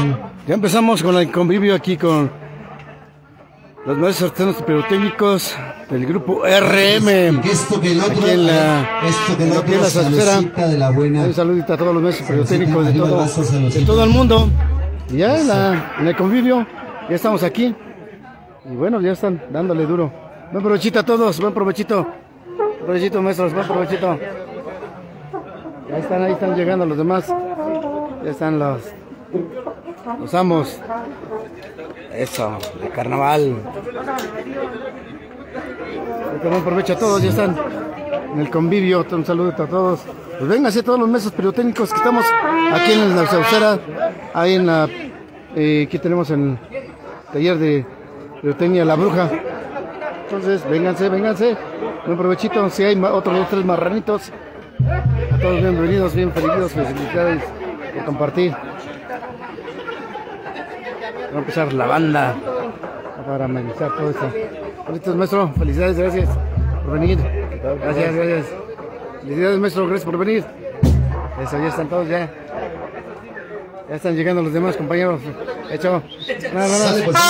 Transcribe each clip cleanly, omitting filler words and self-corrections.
Ya empezamos con el convivio aquí con los maestros artesanos pirotécnicos del grupo RM. Aquí en la salsera. Un saludito a todos los maestros pirotécnicos de todo el mundo. Y ya en el convivio, ya estamos aquí. Y bueno, ya están dándole duro. Buen provechito a todos, buen provechito. Buen provechito, maestros, buen provechito. Ahí están llegando los demás. Ya están los amos. Eso, de carnaval. Buen provecho a todos, ya están en el convivio. Un saludo a todos. Pues vénganse todos los maestros pirotécnicos que estamos aquí en la salsera. Ahí en la aquí tenemos el taller de pirotecnia La Bruja. Entonces, vénganse. Buen provechito. Si hay otros 2 o 3 marranitos. A todos bienvenidos, bien felices, felicidades por compartir. Va a empezar la banda para amenizar todo esto. Listos, maestro, felicidades, gracias por venir. Gracias. Felicidades, maestro, gracias por venir. Eso, ya están todos, ya están llegando los demás compañeros. Hecho, nada.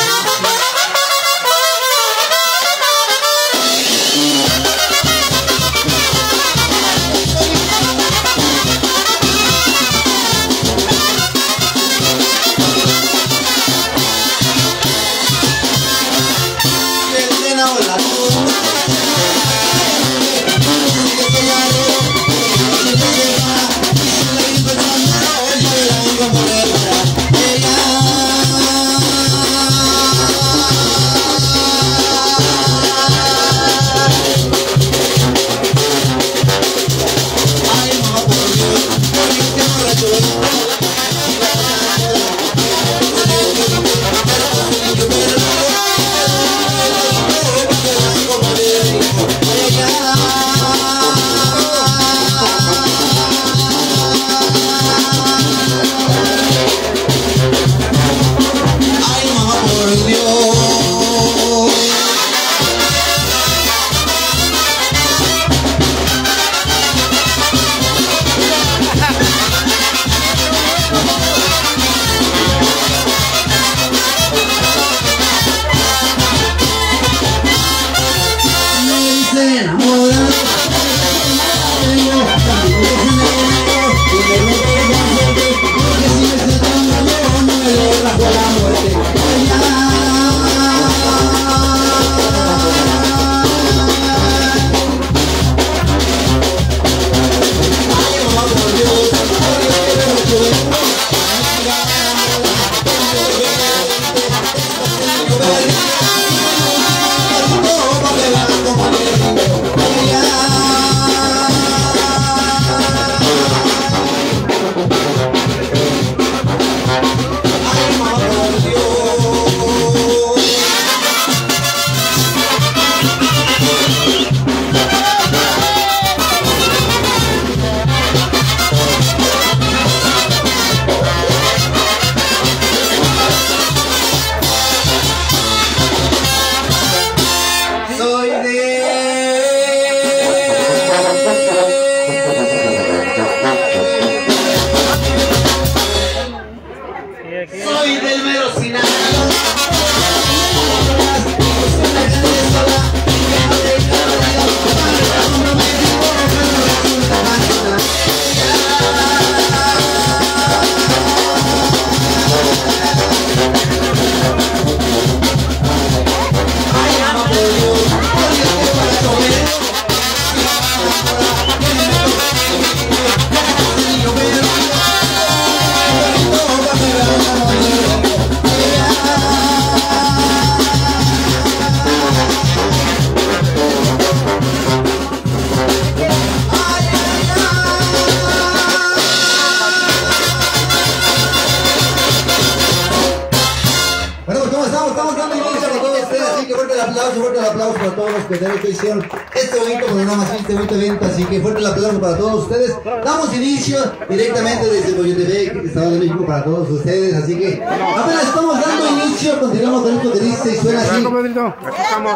Fuerte el aplauso para todos los que hicieron este bonito programa, este bonito evento, así que fuerte el aplauso para todos ustedes. Damos inicio directamente desde Boyo TV, que Estado de México, para todos ustedes, así que apenas estamos dando inicio, continuamos con esto que dice y suena así. Aquí estamos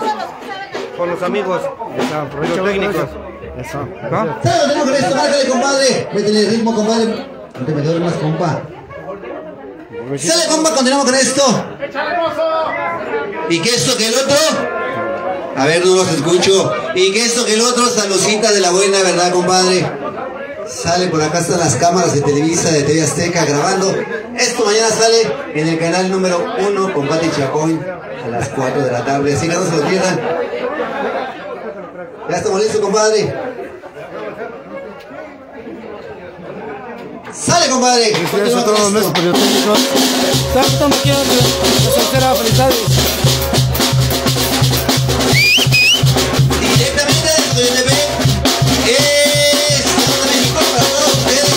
con los amigos técnicos. Eso. ¿No? Tenemos con esto, márcale, compadre. Métele el ritmo, compadre. No te me duele más, compa. Sale, compa, continuamos con esto. Y que esto que el otro. A ver, no los escucho. Y que esto que el otro, saludcita de la buena, ¿verdad, compadre? Sale por acá, están las cámaras de Televisa, de TV Azteca grabando. Esto mañana sale en el canal número 1 con Pati Chapoy a las 4 de la tarde. Así que no se lo pierdan. Ya estamos listos, compadre. Sale, compadre. Felicidades a todos los nuestros periodistas. Tanto quiero la soltera, felicidades. Directamente desde el TV. Estado de México para todos ustedes.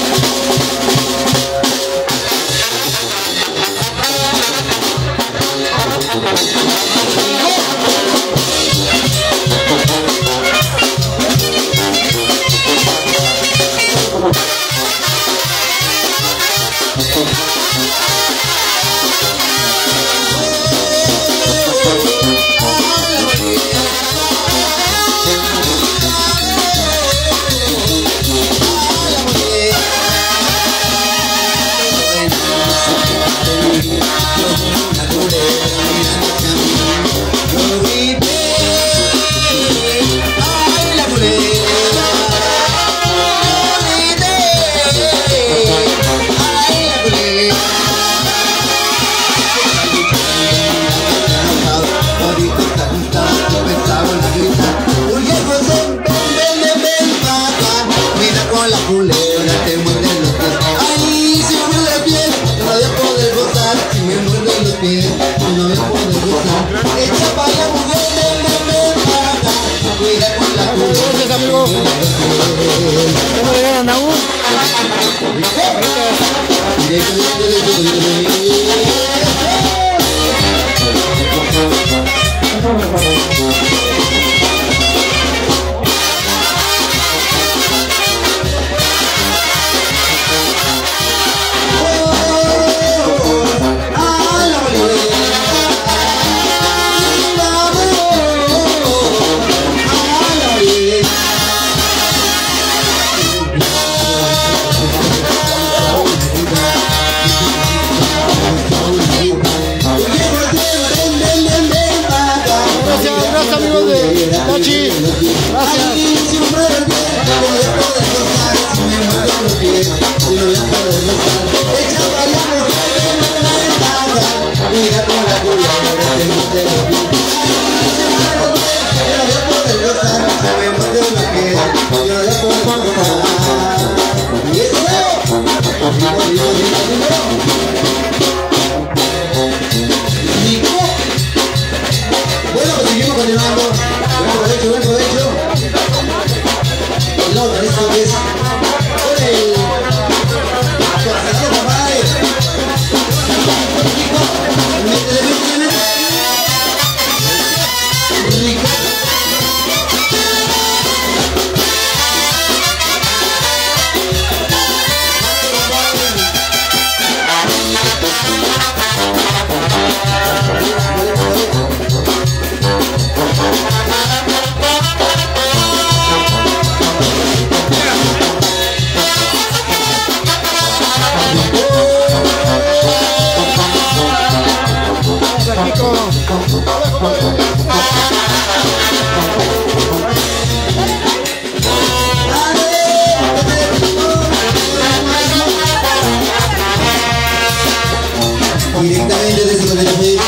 Directamente desde la TV.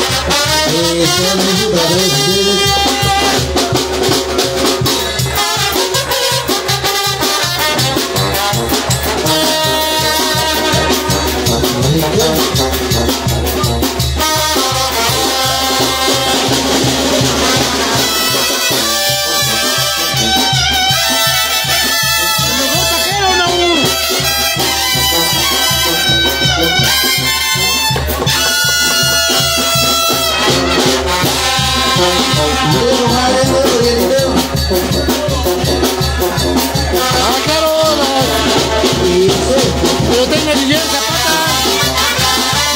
Solamente para todos ustedes. Pero tenga DJ Zapata.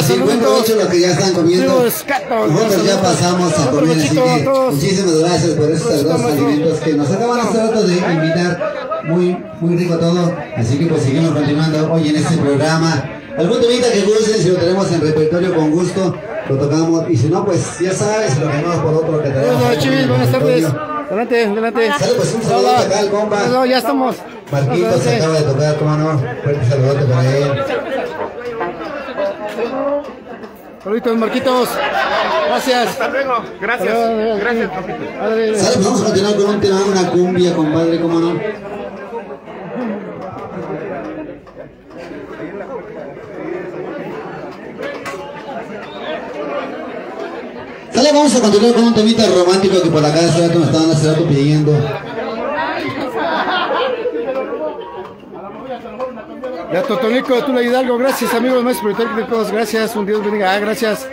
sí, buen provecho los que ya están comiendo. Nosotros ya pasamos a comer, así que muchísimas gracias por estos saludos alimentos que nos acaban hace rato de invitar. Muy rico todo, así que pues seguimos continuando hoy en este programa. Algún temita que gusten, si lo tenemos en repertorio con gusto, lo tocamos, y si no, pues ya sabes, lo tenemos por otro que tenemos. Hola, Chivis, buenas tardes. Adelante. Sale, pues un saludo acá al compa. No, ya estamos. Marquitos se acaba de tocar, cómo no, fuerte saludote para él. Saluditos, Marquitos. Gracias. Hasta luego. Gracias. Gracias, papito. Sale, pues vamos a continuar con un tema, una cumbia, compadre, cómo no. Sale, vamos a continuar con un temita romántico que por acá hace rato me estaban hace rato pidiendo. Ya, Totonico, Tula Hidalgo, gracias, amigos maestros técnicos, gracias, un Dios bendiga, gracias.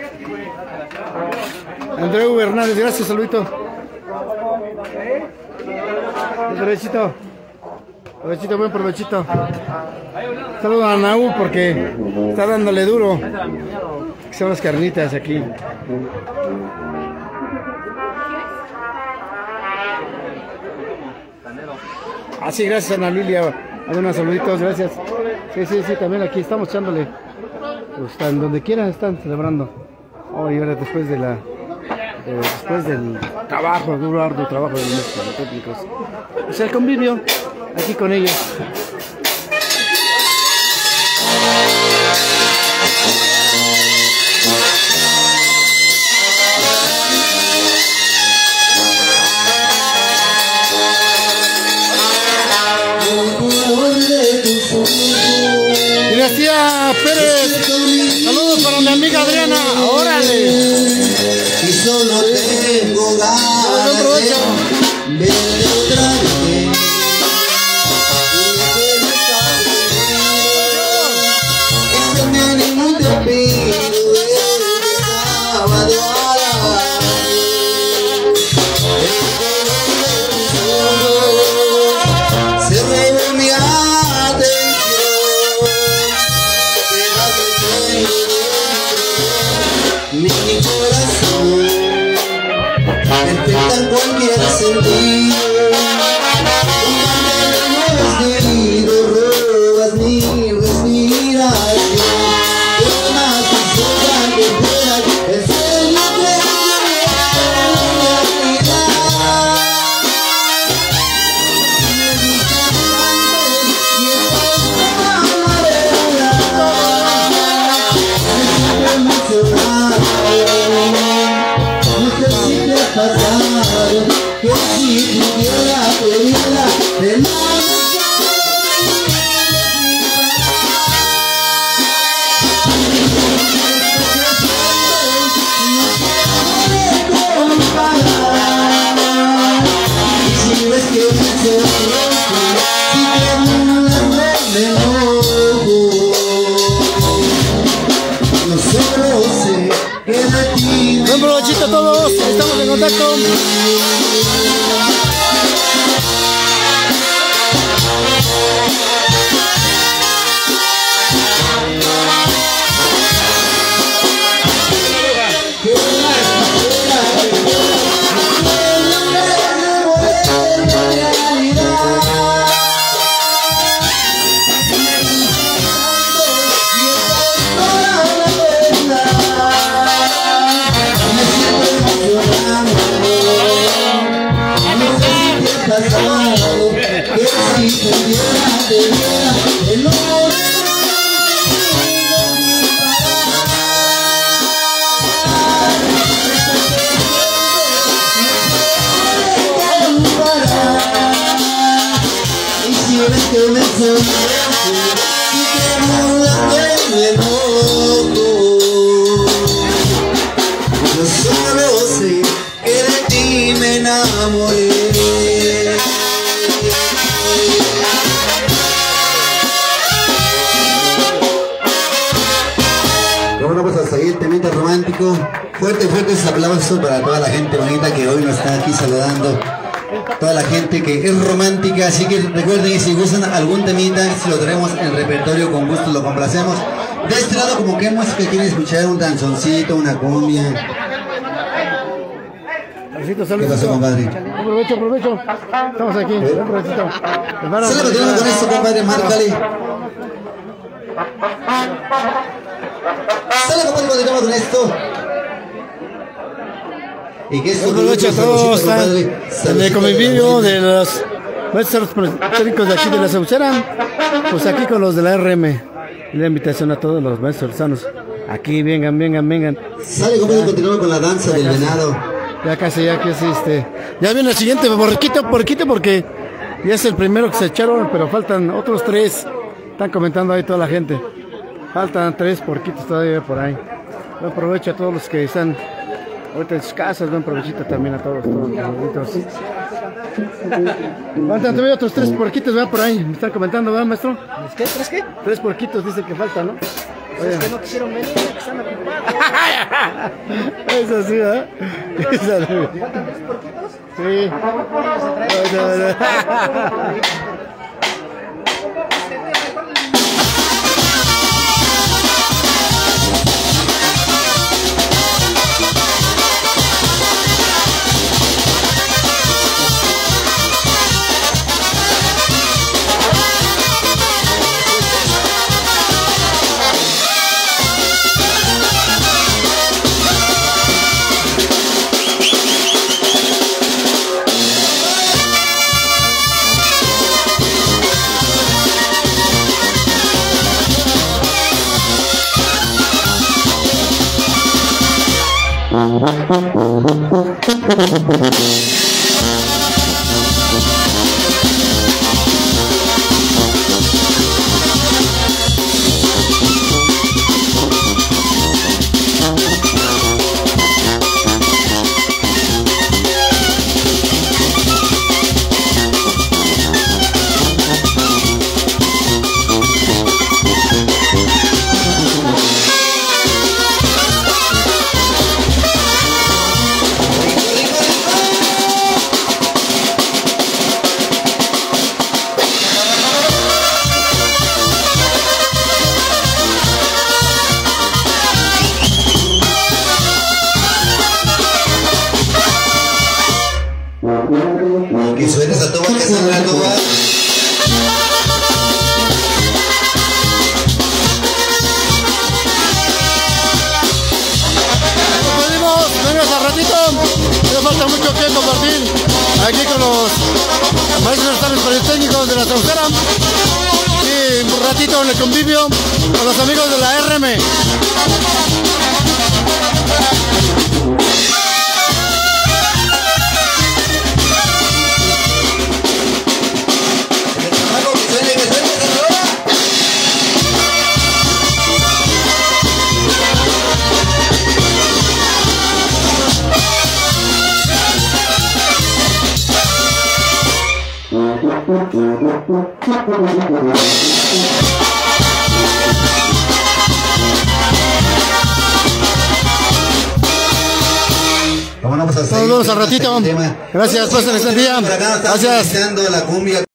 Andreu Hernández, gracias, saludito. Provechito, buen provechito. Saludos a Naú porque está dándole duro. Son las carnitas aquí. Así, gracias, Ana Lilia. Unos saluditos, gracias. Sí, también aquí estamos echándole. Pues, están donde quieran, están celebrando. Hoy, ahora después del trabajo, duro, arduo trabajo de los técnicos. Pues el convivio aquí con ellos. Dinastía Pérez, saludos para mi amiga Adriana, órale. Y solo tengo ganas de verte otra vez. Este me animo y te pido desde sábado a la vez. Se reúne mi mi corazón detecta cualquier sentido. No has debido, robas mi respiración. Es más quisiera que fueras el sueño que que si pudiera pedirla de nada. Y si ves que me sonrojo, si te burlas me enojo, yo solo sé que de ti. Buen provechito a todos, estamos en contacto. Yo solo sé que de ti me enamoré. Bueno, pues hasta ahí el temita romántico. Fuerte ese aplauso para toda la gente bonita que hoy nos está aquí saludando. Toda la gente que es romántica, así que recuerden, si gustan algún temita, si lo tenemos en el repertorio, con gusto lo complacemos. De este lado como que música quieren escuchar, un danzoncito, una cumbia. ¿Qué pasó, compadre? Aprovecho. Estamos aquí. Sale, continuamos con esto, compadre, márcale. Sale, compadre, continuamos con esto. Y que esto aprovecho a todos en el convivio de los maestros técnicos de aquí de la Saucera. Pues aquí con los de la RM. La invitación a todos los maestros sanos. Aquí, vengan. Sale, compadre, continuamos con la danza del venado. Ya casi, ya viene el siguiente porquito, porque ya es el primero que se echaron, pero faltan otros 3. Están comentando ahí toda la gente. Faltan 3 porquitos todavía por ahí. Buen provecho a todos los que están ahorita en sus casas. Buen provechito también a todos los porquitos. Faltan todavía otros 3 porquitos, ¿verdad? Por ahí. Me están comentando, ¿verdad, maestro? ¿Qué? ¿3 qué? 3 porquitos dicen que faltan, ¿no? Es que no quisieron venir, que están ocupados. Eso sí, ¿verdad? ¿Faltan 3 porquitos? Sí. Que suene esa toba, que suene la toba. Vengas al ratito, me falta mucho que compartir aquí con los maestros técnicos de la Saucera y un ratito en el convivio con los amigos de la RM. Vámonos a Saludos al ratito. Gracias, pasen este día. Gracias. La cumbia.